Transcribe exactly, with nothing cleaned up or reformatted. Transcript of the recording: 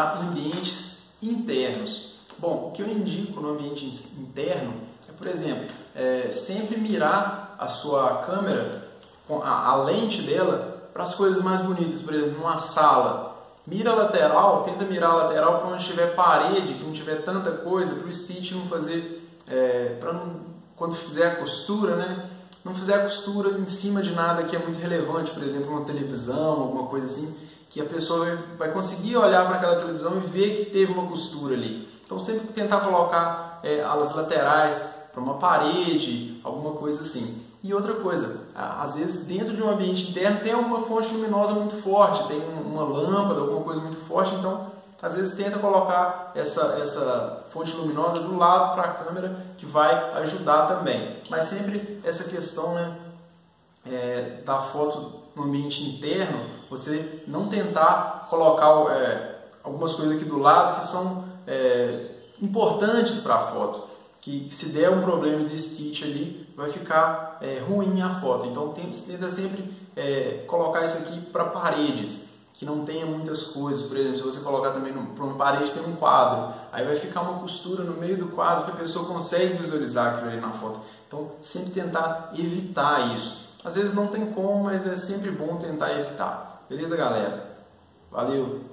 para ambientes internos. Bom, o que eu indico no ambiente interno é, por exemplo, é, sempre mirar a sua câmera, a, a lente dela, para as coisas mais bonitas. Por exemplo, numa sala, mira a lateral, tenta mirar a lateral para onde tiver parede, que não tiver tanta coisa, para o Stitch não fazer, é, para não, quando fizer a costura, né, não fizer a costura em cima de nada que é muito relevante, por exemplo, uma televisão, alguma coisa assim, que a pessoa vai, vai conseguir olhar para aquela televisão e ver que teve uma costura ali. Então sempre tentar colocar é, as laterais para uma parede, alguma coisa assim. E outra coisa, às vezes dentro de um ambiente interno tem alguma fonte luminosa muito forte, tem uma lâmpada, alguma coisa muito forte, então às vezes tenta colocar essa, essa fonte luminosa do lado para a câmera, que vai ajudar também. Mas sempre essa questão, né, é, da foto no ambiente interno, você não tentar colocar é, algumas coisas aqui do lado que são é, importantes para a foto, que se der um problema de Stitch ali, vai ficar é, ruim a foto. Então tenta sempre é, colocar isso aqui para paredes, que não tenha muitas coisas. Por exemplo, se você colocar também para uma parede tem um quadro, aí vai ficar uma costura no meio do quadro que a pessoa consegue visualizar aquilo ali na foto. Então sempre tentar evitar isso. Às vezes não tem como, mas é sempre bom tentar evitar. Beleza, galera? Valeu!